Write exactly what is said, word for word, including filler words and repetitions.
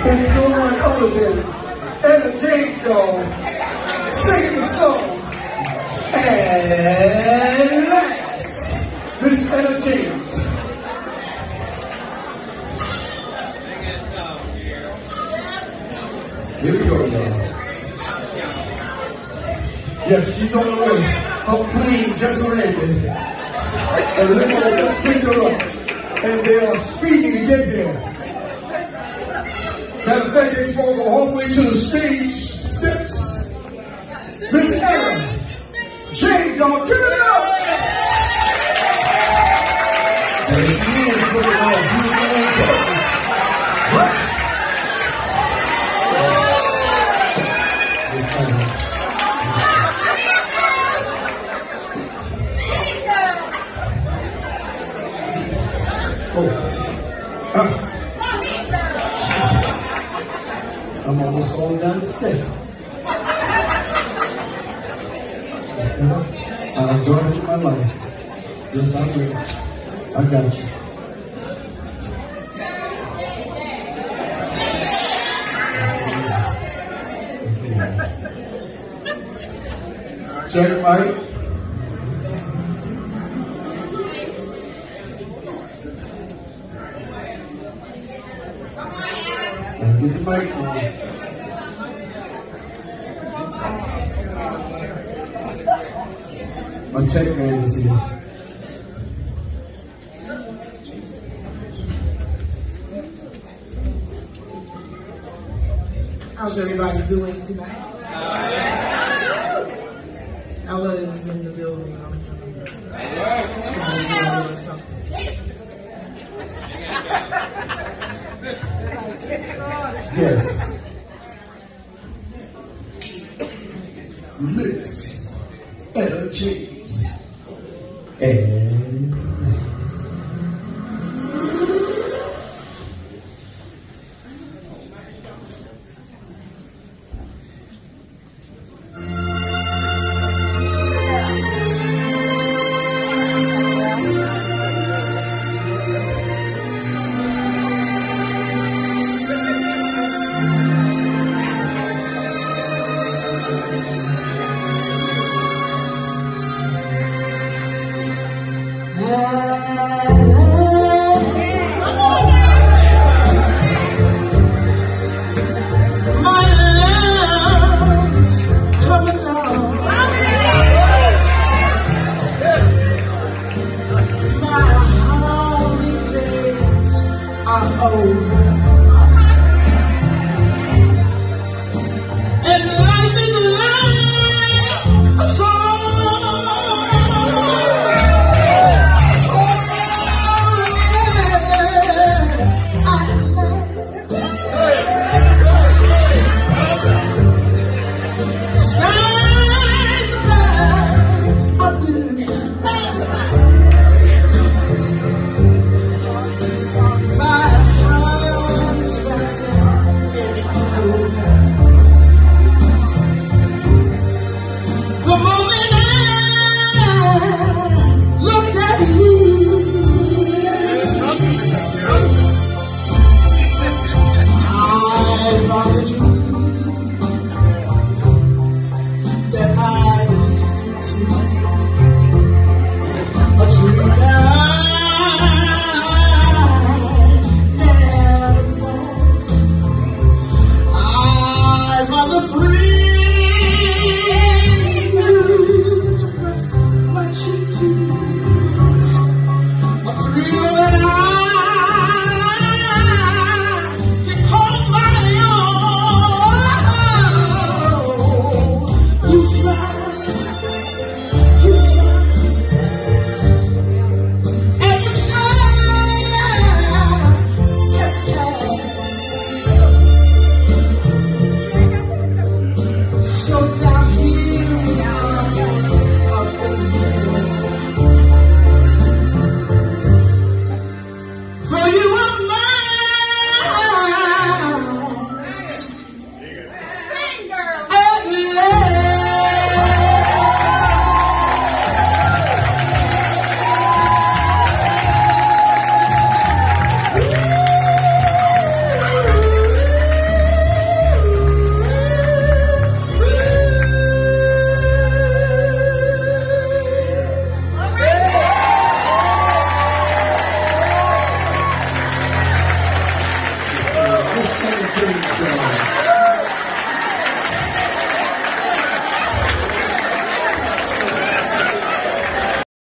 It's no one other than Ella James, y'all, singing the song. And last, Miss Ella James. Here we go, y'all. Yes, she's on the way. Her plane just landed. And Limo just picked her up. And they are speeding to get there. Matter of fact, they going to go all the way to the stage steps. Miss Ella James, y'all, give it up! And she is looking all beautiful and gorgeous. What? Oh. Uh. I'm almost falling down the stairs. I'm going to my life. Yes, I will. I got you. Check it, Mike. Get the microphone. My tech man is here. How's everybody doing tonight? Ella is in the building. I'm trying to do a little something. Yes. Miss Ella James. And Miss. I